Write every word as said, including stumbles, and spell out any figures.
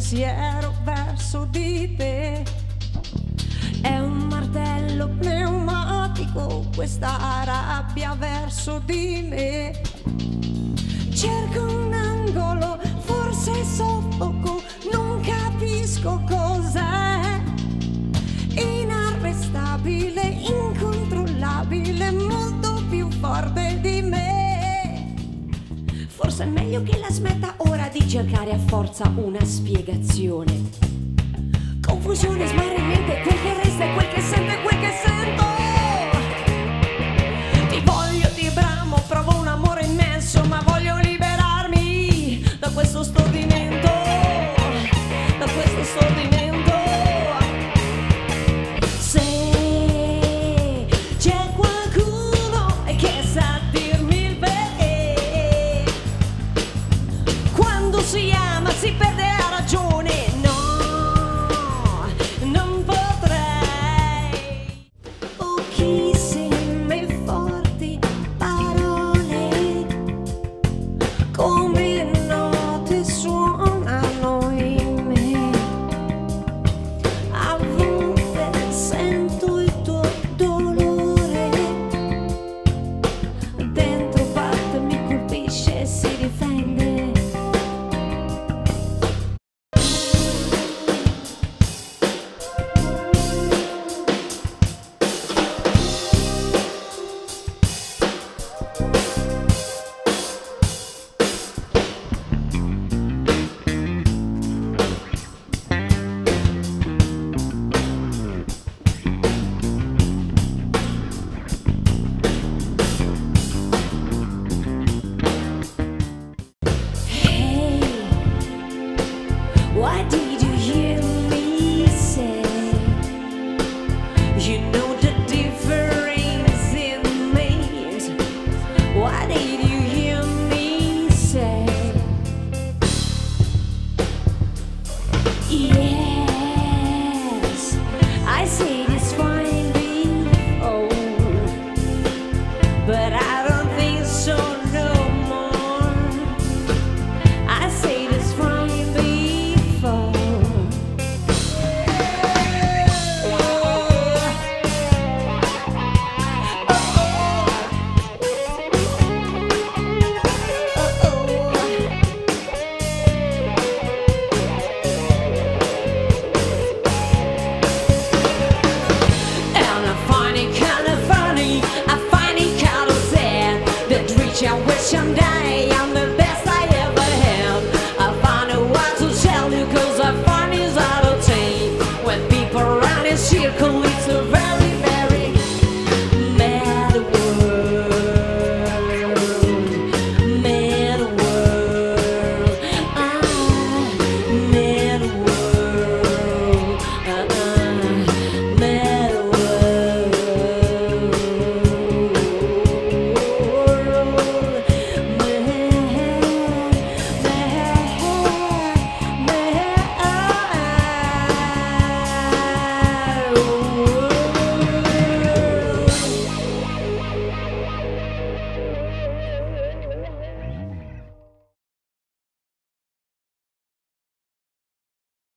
pensiero verso di te. È un martello pneumatico questa rabbia verso di me. Cerco un angolo, forse soffoco, non capisco cos'è. Inarrestabile, incontrollabile, molto più forte di me. Forse è meglio che la smetta ora di cercare a forza una spiegazione. Confusione, smarrimento, quel che resta è quel che sento e quel che sento.